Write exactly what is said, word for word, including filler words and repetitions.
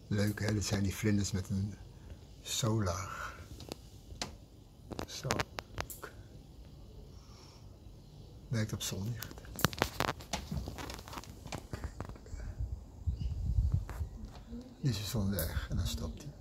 Leuk hè, dit zijn die vlinders met een solar. Zo. Werkt op zonlicht. Dit is de zonweg en dan stopt hij.